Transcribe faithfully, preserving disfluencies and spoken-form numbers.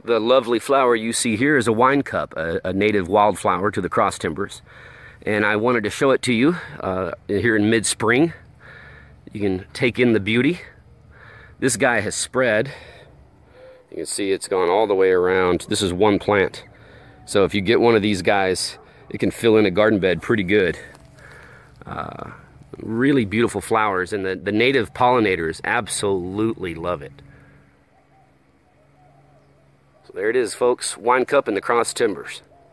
The lovely flower you see here is a Winecup, a, a native wildflower to the cross timbers. And I wanted to show it to you uh, here in mid-spring. You can take in the beauty. This guy has spread. You can see it's gone all the way around. This is one plant. So if you get one of these guys, it can fill in a garden bed pretty good. Uh, really beautiful flowers, and the, the native pollinators absolutely love it. So there it is, folks. Winecup in the cross timbers.